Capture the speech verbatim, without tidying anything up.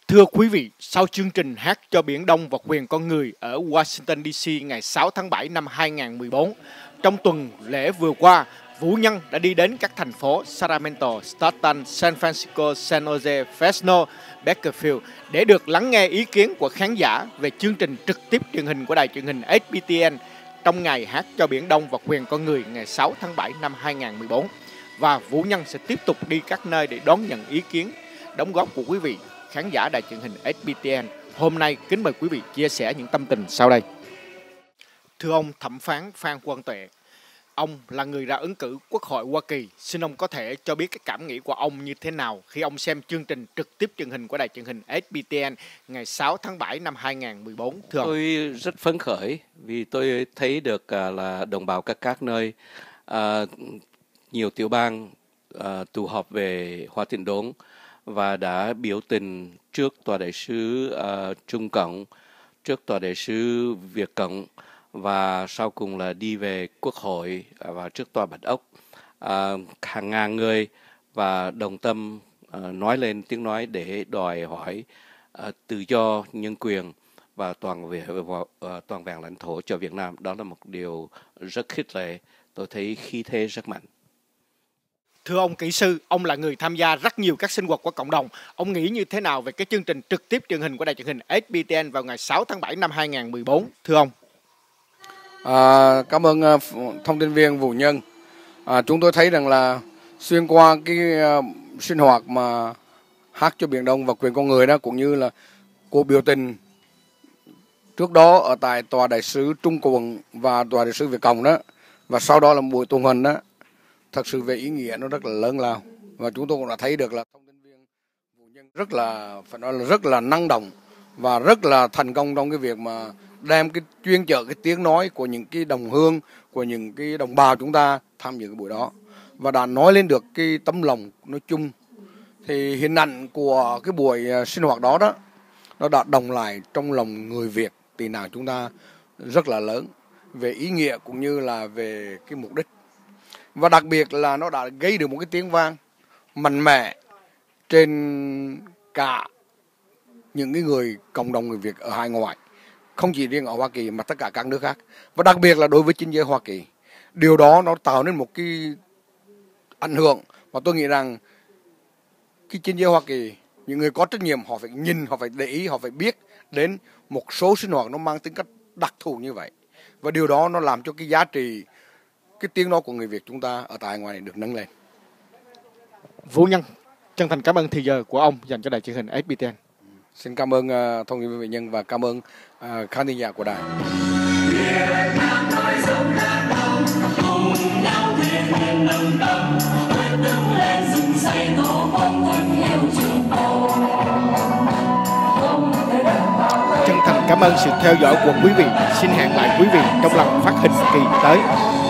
Thưa quý vị, sau chương trình Hát cho Biển Đông và quyền con người ở Washington đê xê ngày sáu tháng bảy năm hai nghìn không trăm mười bốn, trong tuần lễ vừa qua, Vũ Nhân đã đi đến các thành phố Sacramento, Stockton, San Francisco, San Jose, Fresno, Bakersfield để được lắng nghe ý kiến của khán giả về chương trình trực tiếp truyền hình của đài truyền hình ét bê tê en trong ngày Hát cho Biển Đông và quyền con người ngày sáu tháng bảy năm hai nghìn không trăm mười bốn. Và Vũ Nhân sẽ tiếp tục đi các nơi để đón nhận ý kiến, đóng góp của quý vị khán giả đài truyền hình ét bê tê en. Hôm nay kính mời quý vị chia sẻ những tâm tình sau đây. Thưa ông thẩm phán Phan Quang Tuệ, ông là người ra ứng cử Quốc hội Hoa Kỳ. Xin ông có thể cho biết cái cảm nghĩ của ông như thế nào khi ông xem chương trình trực tiếp truyền hình của đài truyền hình ét bê tê en ngày sáu tháng bảy năm hai nghìn không trăm mười bốn? Thưa ông. Tôi rất phấn khởi vì tôi thấy được uh, là đồng bào các các nơi, uh, nhiều tiểu bang uh, tụ họp về Hoa Tịnh Đốn và đã biểu tình trước tòa đại sứ uh, Trung Cộng, trước tòa đại sứ Việt Cộng và sau cùng là đi về Quốc hội và trước tòa Bạch Ốc. Uh, hàng ngàn người và đồng tâm uh, nói lên tiếng nói để đòi hỏi uh, tự do, nhân quyền và toàn vẹn uh, toàn vẹn lãnh thổ cho Việt Nam. Đó là một điều rất khích lệ. Tôi thấy khí thế rất mạnh. Thưa ông kỹ sư, ông là người tham gia rất nhiều các sinh hoạt của cộng đồng. Ông nghĩ như thế nào về cái chương trình trực tiếp truyền hình của đài truyền hình ét bê tê en vào ngày sáu tháng bảy năm hai nghìn không trăm mười bốn? Thưa ông. À, cảm ơn uh, thông tin viên Vũ Nhân. À, chúng tôi thấy rằng là xuyên qua cái uh, sinh hoạt mà Hát cho Biển Đông và quyền con người đó, cũng như là cuộc biểu tình trước đó ở tại tòa đại sứ Trung Cộng và tòa đại sứ Việt Cộng đó, và sau đó là buổi tuần hành đó, thật sự về ý nghĩa nó rất là lớn lao. Và chúng tôi cũng đã thấy được là thông tin viên Vũ Nhân rất là phải nói là rất là năng động và rất là thành công trong cái việc mà đem cái chuyên chở cái tiếng nói của những cái đồng hương, của những cái đồng bào chúng ta tham dự cái buổi đó, và đã nói lên được cái tấm lòng nói chung. Thì hình ảnh của cái buổi sinh hoạt đó đó nó đã đồng lại trong lòng người Việt tị nạn chúng ta rất là lớn về ý nghĩa cũng như là về cái mục đích. Và đặc biệt là nó đã gây được một cái tiếng vang mạnh mẽ trên cả những cái người cộng đồng người Việt ở hải ngoại, không chỉ riêng ở Hoa Kỳ mà tất cả các nước khác, và đặc biệt là đối với chính giới Hoa Kỳ. Điều đó nó tạo nên một cái ảnh hưởng và tôi nghĩ rằng cái chính giới Hoa Kỳ, những người có trách nhiệm, họ phải nhìn, họ phải để ý, họ phải biết đến một số sinh hoạt nó mang tính cách đặc thù như vậy, và điều đó nó làm cho cái giá trị, cái tiếng nói của người Việt chúng ta ở tại ngoài này được nâng lên. Vũ Nhân chân thành cảm ơn thời giờ của ông dành cho đài truyền hình ét bê tê en. Xin cảm ơn uh, thông tin viên Nhân và cảm ơn uh, khán thính giả của đài. Chân thành cảm ơn sự theo dõi của quý vị. Xin hẹn lại quý vị trong lần phát hình kỳ tới.